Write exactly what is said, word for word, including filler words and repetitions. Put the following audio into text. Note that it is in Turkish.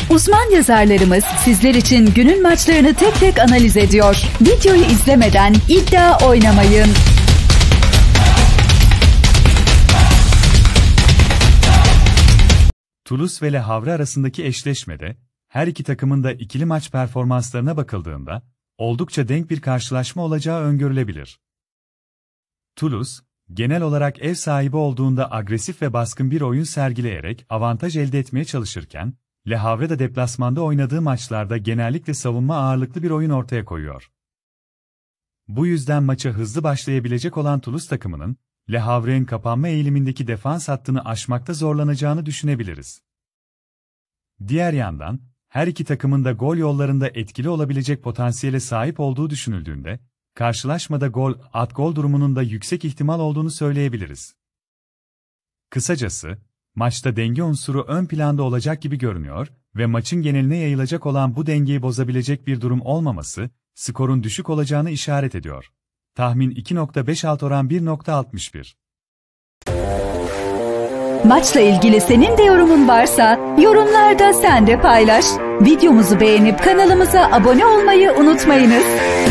Uzman yazarlarımız sizler için günün maçlarını tek tek analiz ediyor. Videoyu izlemeden iddia oynamayın. Toulouse ve Le Havre arasındaki eşleşmede, her iki takımın da ikili maç performanslarına bakıldığında, oldukça denk bir karşılaşma olacağı öngörülebilir. Toulouse, genel olarak ev sahibi olduğunda agresif ve baskın bir oyun sergileyerek avantaj elde etmeye çalışırken, Le Havre de deplasmanda oynadığı maçlarda genellikle savunma ağırlıklı bir oyun ortaya koyuyor. Bu yüzden maça hızlı başlayabilecek olan Toulouse takımının, Le Havre'nin kapanma eğilimindeki defans hattını aşmakta zorlanacağını düşünebiliriz. Diğer yandan, her iki takımın da gol yollarında etkili olabilecek potansiyele sahip olduğu düşünüldüğünde, karşılaşmada gol, at gol durumunun da yüksek ihtimal olduğunu söyleyebiliriz. Kısacası, maçta denge unsuru ön planda olacak gibi görünüyor ve maçın geneline yayılacak olan bu dengeyi bozabilecek bir durum olmaması, skorun düşük olacağını işaret ediyor. Tahmin iki nokta beş alt oran bir nokta altmış bir. Maçla ilgili senin de yorumun varsa yorumlarda sen de paylaş. Videomuzu beğenip kanalımıza abone olmayı unutmayınız.